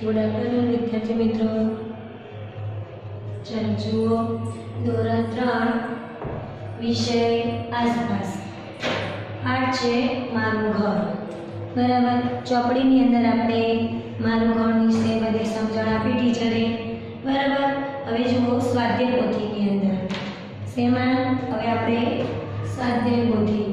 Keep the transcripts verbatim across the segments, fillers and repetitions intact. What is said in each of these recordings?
Good afternoon विद्यार्थी मित्रों। चलो जुओ धोरण त्रण विषय आसपास पाठ छे मारू घर। बराबर ચોપડીની અંદર આપણે મારું ઘર વિશે બધી સમજણ આપી ટીચરે। બરાબર હવે જુઓ સ્વાધ્યાય પોથીની અંદર શેમાં હવે આપણે સ્વાધ્યાય પોથી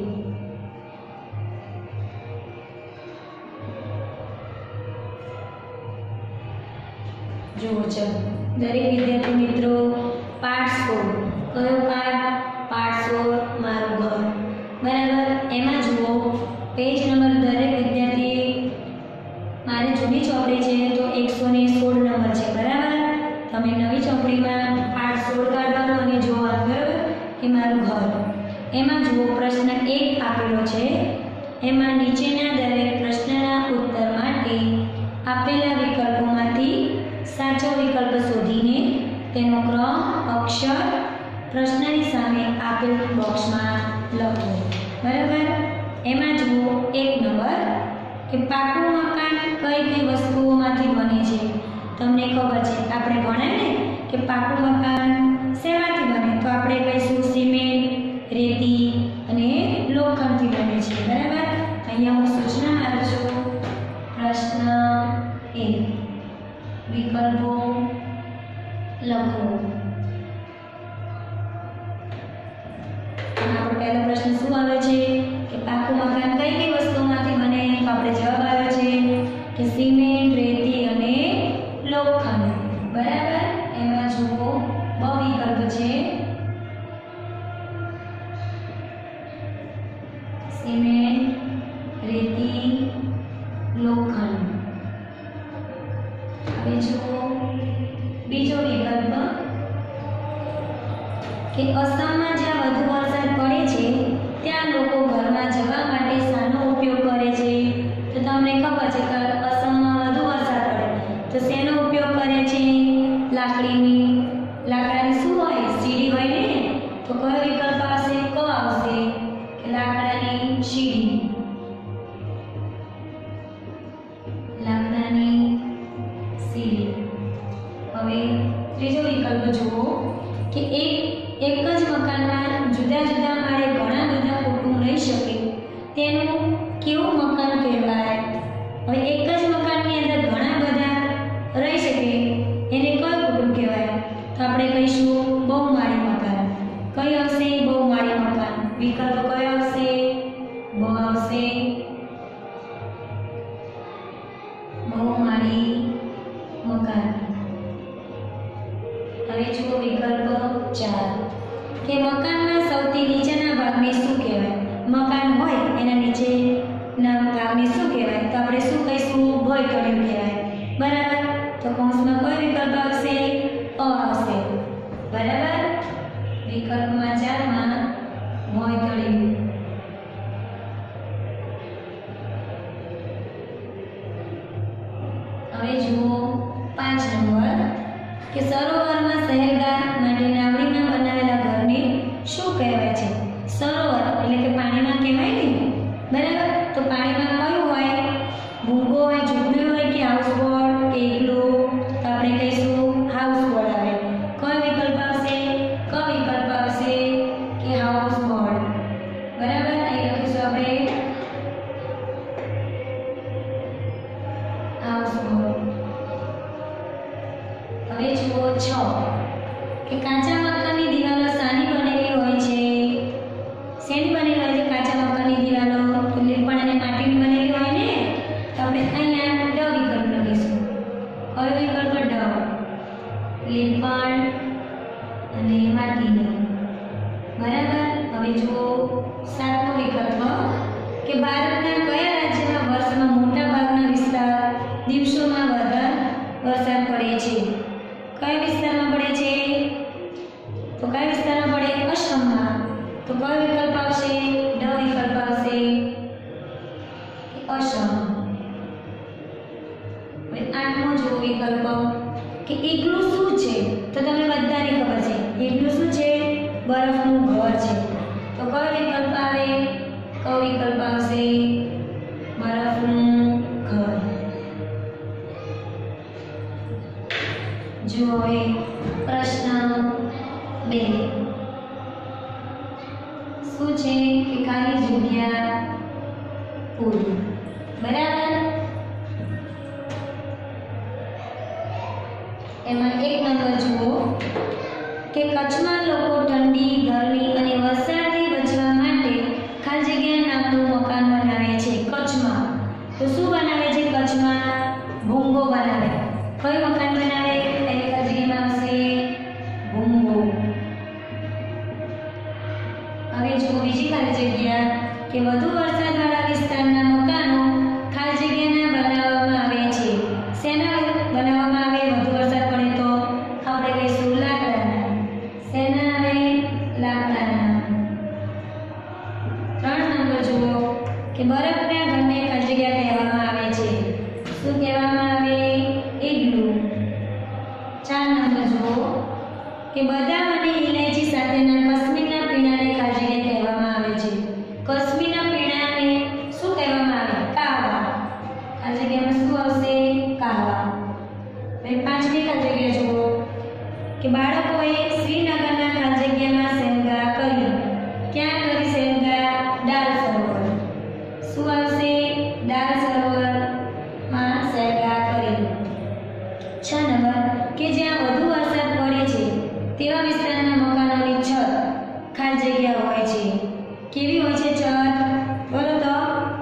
जुओ। चलो दरेक विद्यार्थी मित्रों पाठ सोल कयो पाठ पाठ सोल मारू घर। बराबर एमां जुओ पेज नंबर दरेक विद्यार्थी मारी जूनी चौपड़ी है तो एक सौ सोल नंबर है। बराबर तमे नवी चौपड़ी में पाठ सोल काढवानो अने जोवानुं। बराबर कि मारू घर। एमां जुओ प्रश्न एक आपेलो छे एमां नीचेना दरेक प्रश्नना उत्तर माटे आपेला विकल्पोमांथी साचो विकल्प शोधीने तेनो क्रम अक्षर प्रश्ननी सामे आपेल बॉक्स में लखो। बराबर एमां जुओ एक नंबर कि पाकू मकान कई कई वस्तुओमांथी बने छे। तमने खबर छे आपणे भण्या ने कि पाकू मकान शेमांथी बने तो आपणे कहीशुं सीमेंट रेती अने लोखंडथी बने छे। बराबर अहींया हुं सूचना आपुं छुं। प्रश्न एक विकल्पो लखो। आपणो पहलो प्रश्न शुं आवे छे कि पाकू मकान कई कई वस्तुओमांथी बने तो आपणे जवाब आवे छे कि सीमेंट रेती अने लोखंड। बराबर एमां जुओ ब विकल्प छे सीमेंट रेती लोखंड। बीजो विकल्प कि असम में ज्यां वधु वरसाद पड़े छे त्यां लोको घरमां जवा माटे शानो उपयोग करे छे। तो तमने खबर छे कि असम में वधु वरसाद पड़े तो शेनो उपयोग करे छे लाकड़ीनी। लाकड़ानी शुं होय सीढ़ी होय ने तो कयो विकल्प आवशे क आवशे कि लाकड़ानी सीढ़ी। लाकड़ानी सीढ़ी। हवे त्रीजो विकल्प जुओ कि एक एक ज मकान जुदा जुदा माळे घणा बधा कुटुंब रही शके तेनुं केवुं मकान कहेवाय। हवे एक ज मकाननी अंदर घणा बधा रही शके एने कयो कुटुंब कहेवाय तो आपणे कहीशुं बहुमाળી मकान। कयो आवशे बहुमाળી मकान। विकल्प कयो आवशे ब आवशे बहुमाળી मकान। हवे जुओ विकल्प चार कि मकान में सौथी नीचेना भागने शुं कहेवाय। मकान होय एना नीचेना भागने शुं कहेवाय तो आपणे शुं कहीशुं भोंयतळियुं कहेवाय। बराबर तो कौंसमां कयो विकल्प आवशे अ आवशे। बराबर विकल्पमां चार मां भोंयतळियुं। हवे जुओ पांच नंबर कि सरोवर में सहेलगार माटे नावડીના बनावेला घरने शुं कहेवाय छे। सरोवर એટલે કે પાણીમાં કહેવાય ને। બરાબર તો પાણીમાં કયું હોય ભૂંગો હોય ઝૂંપડી હોય કે હાઉસબોટ કે ઇગ્લુ તો આપણે કહીશું હાઉસબોટ આવે। કયો વિકલ્પ આવશે ક વિકલ્પ આવશે કે હાઉસબોટ। બરાબર અહીં લખીશું આપણે હાઉસબોટ। હવે જુઓ છ કે કાચા મકાનની દિવાલો શાની બનેલી હોય છે। શેની બનેલી હોય છે કાચા મકાનની દિવાલો તો લીપણ અને માટીની બનેલી હોય ને તો આપણે અહીંયા ડ વિકલ્પ લખીશું। કયો વિકલ્પ ડ લીપણ અને માટીની। બરાબર હવે જુઓ સાતમો વિકલ્પ કે ભારતના કયા રાજ્યમાં વર્ષમાં મોટા ભાગના વિસ્તાર દિવસોમાં વધારે વરસાદ પડે છે। कया विस्तारमां पड़े छे तो कया विस्तारमां पड़े असममां तो कयो विकल्प आवशे ड विकल्प आवशे असम। હવે આઠમો જો વિકલ્પ કે ઇગ્લુ શું છે તો તમને બધાને ખબર છે ઇગ્લુ શું છે બરફનું ઘર છે તો કયો વિકલ્પ આવે કયો વિકલ્પ આવશે બરફનું ઘર। જુઓ હવે પ્રશ્ન બે શું છે કે ખાલી જગ્યા પૂરી બરાબર એમાં એક નંબર જુઓ કે કચ્છમાં લોકો ઠંડી ગરમી અને વરસાદથી બચવા માટે ખાલી જગ્યા નામનું મકાન બનાવે છે કચ્છમાં તો શું બનાવે છે કચ્છમાં ભૂંગો બનાવે કયું મકાન બનાવે એની ખાલી જગ્યામાં આવશે ભૂંગો હવે જો બીજી ખાલી જગ્યા કે વધુ વરસાદવાળા વિસ્તારના મકાનો ખાલી જગ્યાના બનાવવામાં આવે છે શેના બનાવવામાં આવે વધુ વરસાદ પડે તો આપણે કહીશું લાકડાના શેના આવે લાકડાના ત્રણ નંબર જુઓ કે બરફના ઘરને ખાલી જગ્યા કહેવામાં આવે છે શું કહેવામાં આવે ઇગ્લુ ચાર નંબર જુઓ કે બદામ અને ઇલાયચી સાથેના કાશ્મીરના પીણાને ખાલી જગ્યા કહેવામાં આવે છે કાશ્મીરના પીણાને શું કહેવામાં આવે કાવા ખાલી જગ્યામાં શું આવશે કાવા હવે પાંચમી ખાલી જગ્યા જુઓ કે બાળકોએ શ્રીનગરના ખાલી જગ્યામાં સહેલગા કરી ક્યાં કરી સહેલગા ડાલ સરોવર શું આવશે ડાલ સરોવરમાં સહેલગા કરી છ નંબર કે જ્યાં વધુ વરસાદ પડે છે તેવા વિસ્તારના મકાનોની છત ખાલી જગ્યા હોય છે કેવી હોય છે છત બોલો તો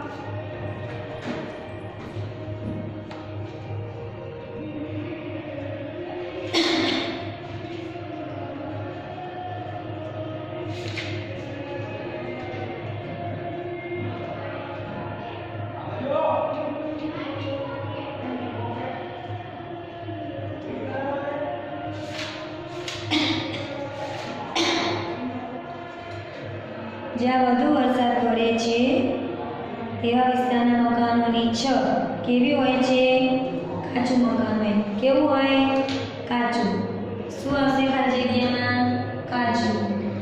જ્યાં વધુ વરસાદ પડે છે તેવા વિસ્તારના મકાનોની છત કેવી હોય છે કાચું મકાન હોય કેવું હોય કાચું શું આવશે ખાલી જગ્યામાં કાચું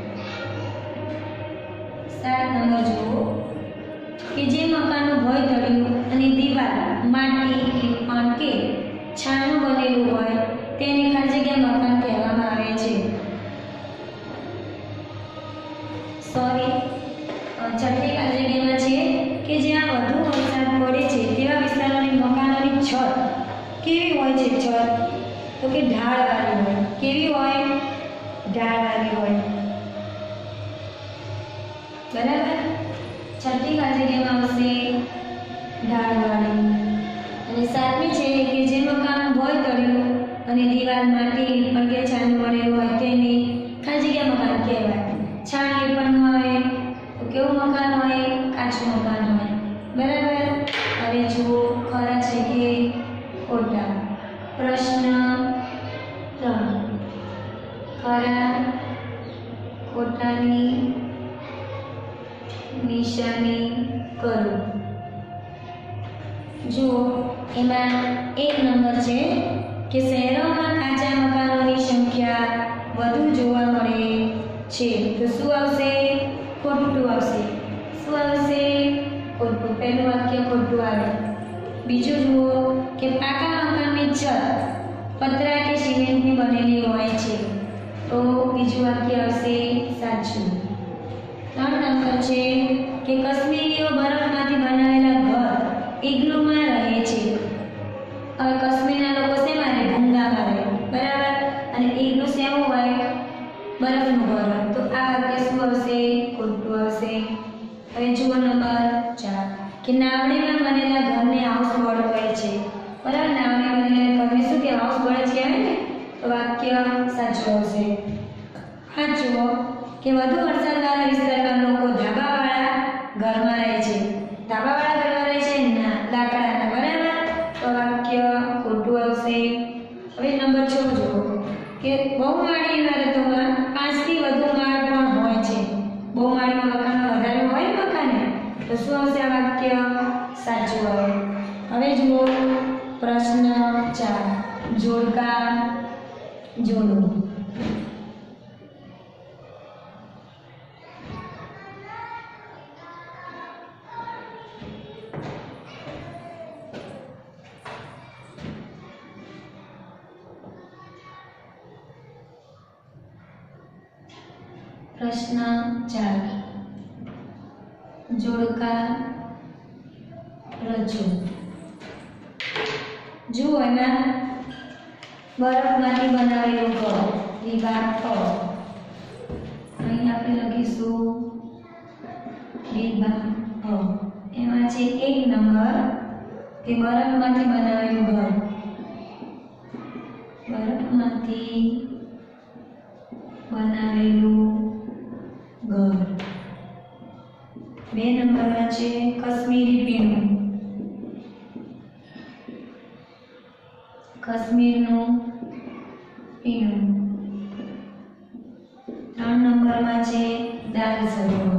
સાત નંબર જુઓ કે જે મકાનનું ભોંય તળિયું અને દીવાલ માટી લીંપણ કે છાણનું બનેલું હોય તેને ખાલી જગ્યા મકાન કહેવામાં આવે છે સોરી છઠ્ઠી ખાલી જગ્યામાં છે કે જ્યાં વધુ વરસાદ પડે છે તેવા વિસ્તારોની મકાનોની છત કેવી હોય છે છત તો કે ઢાળવાળી હોય કેવી હોય ઢાળવાળી હોય બરાબર છઠ્ઠી ખાલી જગ્યામાં આવશે ઢાળવાળી અને સાતમી છે કે જે મકાનનું ભોંય તળિયું અને દીવાલ માટી લીંપણ કે છાણનું બનેલું હોય તેને ખાલી જગ્યા મકાન કહેવાય છાણ લીંપણ હોય તો કેવું મકાન હોય કાચું મકાન હોય બરાબર હવે જુઓ ખરા છે કે ખોટા પ્રશ્ન ત્રણ ખરા ખોટાની નિશાની કરો જુઓ એમાં એક નંબર છે કે શહેરોમાં કાચા મકાનોની સંખ્યા વધુ જોવા મળે છે તો શું આવશે ખોટું આવશે શું આવશે ખોટું પહેલું વાક્ય ખોટું આવે બીજું જુઓ કે પાકા મકાનની છત પતરા કે સિમેન્ટની બનેલી હોય છે તો બીજું વાક્ય આવશે સાચું ત્રણ નંબર છે કે કાશ્મીરીઓ બરફમાંથી બનાવેલા ઘર ઇગ્લુમાં રહે છે હવે કાશ્મીરના લોકો શેમાં રહે ભૂંગામાં રહે બરાબર અને ઇગ્લુ શેનું હોય બરફનું ઘર હોય તો આ વાક્ય શું આવશે ખોટું આવશે હવે જુઓ નંબર ચાર કે નાવડીમાં બનેલા ઘરને હાઉસ બોટ કહે છે બરાબર નાવડી બનેલા ઘરને શું કે હાઉસ બોટ જ કહેવાય ને તો વાક્ય સાચું આવશે હા જુઓ કે વધુ વરસાદવાળા વિસ્તારમાં લોકો ધાબાવાળા ઘરમાં રહે છે ધાબાવાળા ઘરમાં રહે છે ના લાકડાના બરાબર તો વાક્ય ખોટું આવશે હવે નંબર છ જુઓ કે બહુમાળી ઇમારતોમાં પાંચથી વધુ માળ પણ હોય છે બહુમાળીમાં મકાનમાં વધારે હોય મકાને તો શું આવશે આ વાક્ય સાચું આવે હવે જુઓ પ્રશ્ન ચાર જોડકા જોડો પ્રશ્ન ચાર જોડકા રચો. જુઓ એમાં બરફમાંથી બનાવેલું ઘર વિભાગ ક. અહીં આપણે લખીશું વિભાગ અ. એમાં છે એક નંબર કે બરફમાંથી બનાવેલું ઘર. બરફમાંથી બનાવેલું ઘર. બે નંબરમાં છે કાશ્મીરી પીણું. કાશ્મીરનું પીણું. ત્રણ નંબરમાં છે દાલ સરોવર.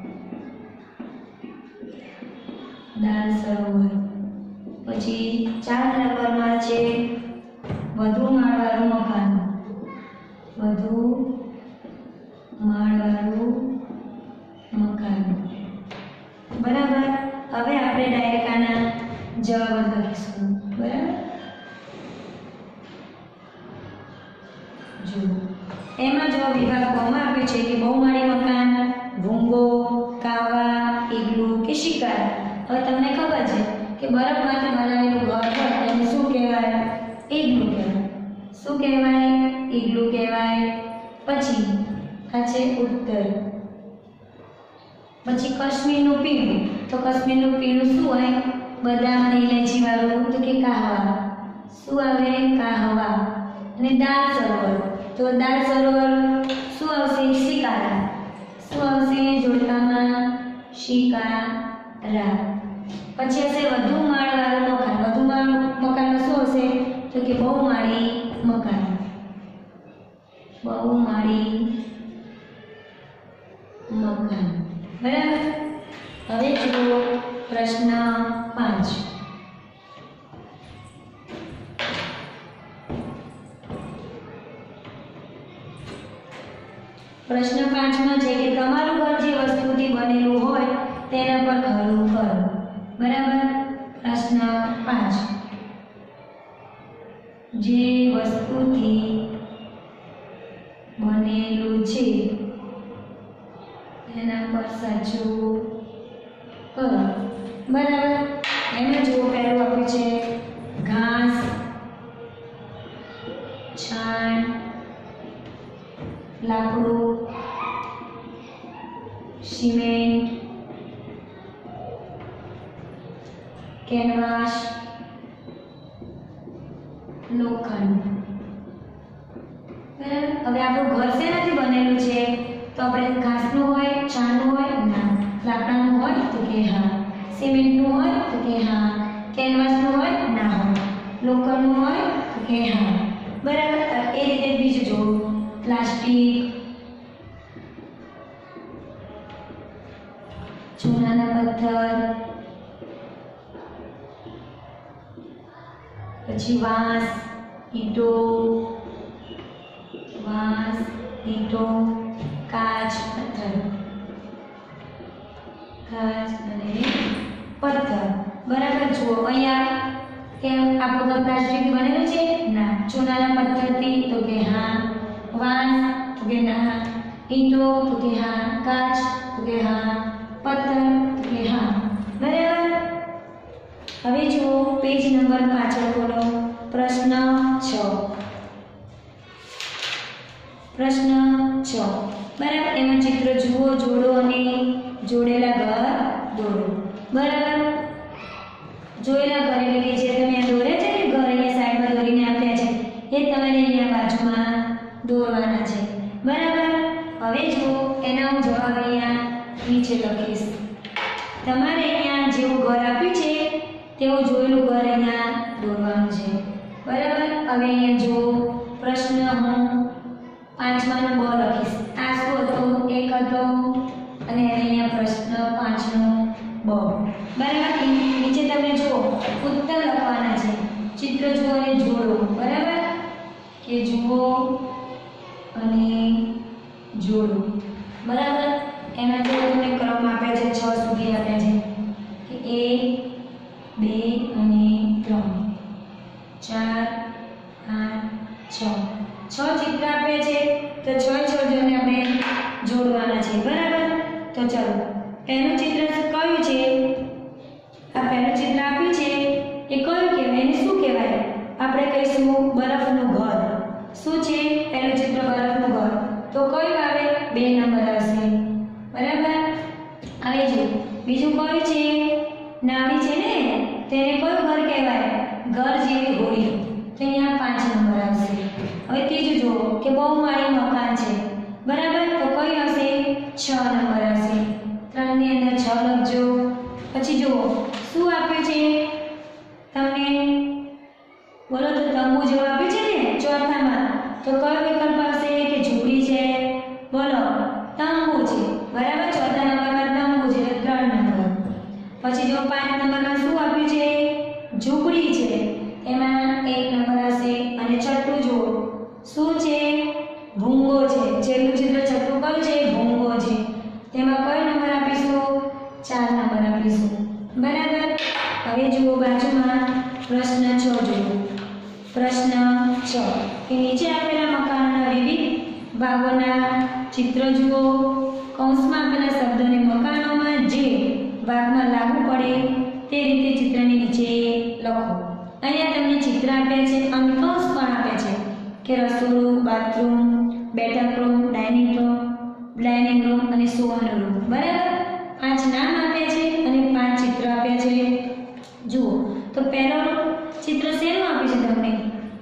દાલ સરોવર. પછી ચાર નંબરમાં છે વધુ માળવાળું મકાન. વધુ માળવાળું મકાન. બરાબર. હવે આપણે ડાયરેક્ટ આના જવાબ લખીશું. બરાબર. જો એમાં જો વિભાગ કોમાં આપ્યો છે કે બહુમાળી મકાન, ભૂંગો, કાવા, ઇગ્લુ કે શિકાર. હવે તમને ખબર છે કે બરફમાંથી બનાવેલું ઘર હોય એને શું કહેવાય? ઇગ્લુ કહેવાય. શું કહેવાય? ઇગ્લુ કહેવાય. પછી આ છે ઉત્તર. પછી કાશ્મીરનું પીણું. તો કાશ્મીરનું પીણું શું હોય? બદામ અને ઇલાયચી વાળું. તો કે કાહવા. શું આવે? કાહવા. અને દાલ સરોવર. તો દાલ સરોવર શું આવશે? શિકારા. શું આવશે જોડકામાં? શિકારા. પછી હશે વધુ માળવાળું મકાન. વધુ માળ મકાનમાં શું હશે? તો કે બહુમાળી મકાન. બહુમાળી મકાન. બરાબર. હવે જુઓ પ્રશ્ન પાંચ. પ્રશ્ન પાંચમાં છે કે તમારું ઘર જે વસ્તુથી બનેલું હોય તેના પર ખરું કરો. બરાબર. પ્રશ્ન પાંચ. જે વસ્તુથી બનેલું છે તેના પર સાચું કરો. બરાબર. એમાં જુઓ પહેલું આપ્યું છે ઘાસ, છાણ, લાકડું, સિમેન્ટ, કેનવાસ, લોખંડ. બરાબર. હવે આપણું ઘર શેનાથી બનેલું છે? તો આપણે ઘાસનું હોય, છાણનું હોય? ના. લાકડાનું હોય? તો કે હા. સિમેન્ટનું હોય? તો કે હા. કેનવાસનું હોય? ના હોય. લોખંડનું હોય? તો કે હા. બરાબર. એ રીતે બીજું જો પ્લાસ્ટિક, ચૂનાના પથ્થર, પછી વાંસ, ઈંટો, વાંસ, ઈંટો, કાચ, પથ્થર. કાચ અને પથ્થર. બરાબર. જુઓ અહીંયા કે આપણું ઘર પ્લાસ્ટિકથી બનેલું છે? ના. ચૂનાના પથ્થરથી? તો કે હા. વાંસ? તો કે ના. ઈંટો? તો કે હા. કાચ? તો કે હા. પથ્થર? તો કે હા. બરાબર. હવે જુઓ પેજ નંબર પાછળ ખોલો. પ્રશ્ન છ. પ્રશ્ન છ. બરાબર. એમાં ચિત્ર જુઓ, જોડો અને જોડેલા ઘર દોરો. બરાબર. જોયેલા ઘર એટલે કે જે તમે દોરે છે ને ઘર અહીંયા સાઈડમાં દોરીને આપ્યા છે એ તમારે અહીંયા બાજુમાં દોરવાના છે. બરાબર. હવે જુઓ એના હું જવાબ અહીંયા નીચે લખીશ. તમારે અહીંયા જેવું ઘર આપ્યું છે તેવું જોયેલું ઘર અહીંયા દોરવાનું છે. બરાબર. હવે અહીંયા જો પ્રશ્ન હું પાંચમાનો બ લખીશ. આ શું હતો? એક હતો અને અહીંયા પ્રશ્ન પાંચનો બ. બરાબર. નીચે તમે જુઓ ઉત્તર લખવાના છે. ચિત્ર જુઓ અને જોડો. બરાબર. કે જુઓ અને જોડો. બરાબર. એમાં જો તમને ક્રમ આપ્યા છે છ સુધી આપ્યા છે કે એક, બે અને ત્રણ, ચાર, આઠ, છ. છ ચિત્ર આપ્યા છે તો છ છ જણને આપણે જોડ જોડવાના છે, બરાબર? તો ચલો પહેલું ચિત્ર કયું છે? આ પહેલું ચિત્ર આપ્યું છે એ કયું કહેવાય? એને શું કહેવાય? આપણે કહીશું બરફનું ઘર. શું છે પહેલું ચિત્ર? બરફનું ઘર. તો કયું આવે? બે નંબર આવશે, બરાબર? હવે જો બીજું કયું છે? નાની છે ને, તેને કયું ઘર કહેવાય? ઘર જેવી હોડી. તો અહીંયા પાંચ નંબર આવશે. હવે ત્રીજું જુઓ કે બહુમાળી મકાન છે, બરાબર? તો કયું આવશે? છ નંબર આવશે. ત્રણ ની અંદર છ લખજો. પછી જુઓ શું આપ્યું છે તમને? બોલો તો તંબુ જેવું આપ્યું છે ને ચોથામાં. તો કયો વિકલ્પ આવશે? કે ઝૂંપડી છે. બોલો તંબુ છે, બરાબર? ચોથા નંબરમાં તંબુ છે, ત્રણ નંબર. પછી જો પાંચ નંબરમાં શું આપ્યું છે? ઝૂંપડી છે, એમાં એક નંબર આવશે. અને છઠ્ઠું જુઓ શું છે? ભૂંગો છે. છેલ્લું ચિત્ર છઠ્ઠું કયું છે? ભૂંગો છે. તેમાં કયો નંબર આપીશું? ચાર નંબર આપીશું, બરાબર? હવે જુઓ બાજુમાં પ્રશ્ન છ જુઓ. પ્રશ્ન છ કે નીચે આપેલા મકાનના વિવિધ ભાગોના ચિત્ર જુઓ. કૌંસમાં આપેલા શબ્દોને મકાનોમાં જે ભાગમાં લાગુ પડે તે રીતે ચિત્રની નીચે લખો. અહીંયા તમને ચિત્ર આપ્યા છે અને કૌંસ પણ આપ્યા છે કે રસોડું, બાથરૂમ, બેઠક room, dining room, dining room અને સુવાનું રૂમ, બરાબર? પાંચ નામ આપ્યા છે અને પાંચ ચિત્ર આપ્યા છે. જુઓ તો પહેલું ચિત્ર શેનું આપ્યું છે તમને?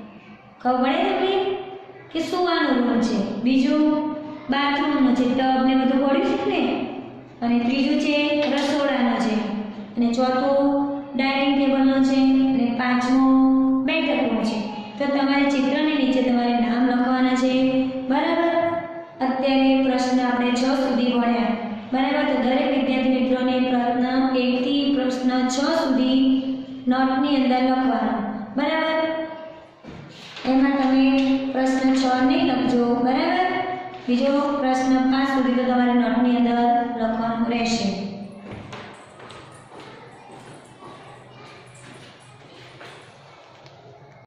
ખબર પડે તમને કે સુવાનું રૂમ છે. બીજું બાથરૂમનો છે, ટબ ને બધું પડ્યું છે ને. અને ત્રીજું છે રસોડાનો છે. અને ચોથું ડાઇનિંગ ટેબલનો છે. અને પાંચમું બેઠક રૂમ છે. તો તમારે ચિત્રની નીચે તમારે નામ લખવાના છે, બરાબર? અત્યારે પ્રશ્ન આપણે છ સુધી ભણ્યા, બરાબર? તો દરેક વિદ્યાર્થી મિત્રોને પ્રશ્ન એક થી પ્રશ્ન છ સુધી નોટની અંદર લખવાનો, બરાબર? એમાં તમે પ્રશ્ન છ નહીં લખજો, બરાબર? બીજો પ્રશ્ન પાંચ સુધી તો તમારે નોટની અંદર લખવાનું રહેશે.